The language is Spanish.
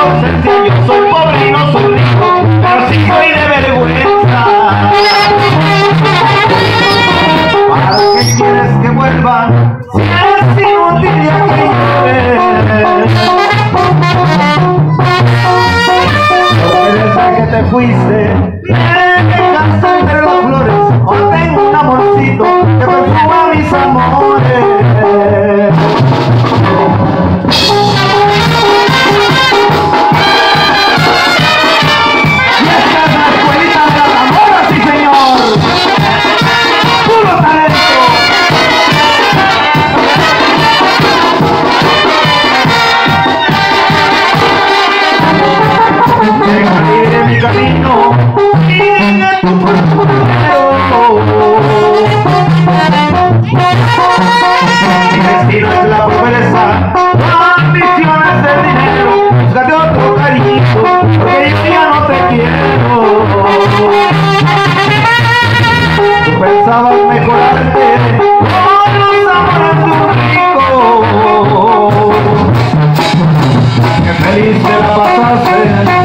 inocencia, yo soy pobre y no soy rico, pero sí soy de vergüenza. ¿Para qué quieres que vuelva si es inútil ya que llore? Porque desde que te fuiste me dejaste entre las flores. Ahora tengo un amorcito que perfuma mis amores. Camino y en tu cuerpo mi destino es la pobreza, ambiciones de dinero. Búscate otro cariñito, porque yo ya no te quiero. Tú pensabas mejorarte con los amores de un rico, que feliz te la pasaste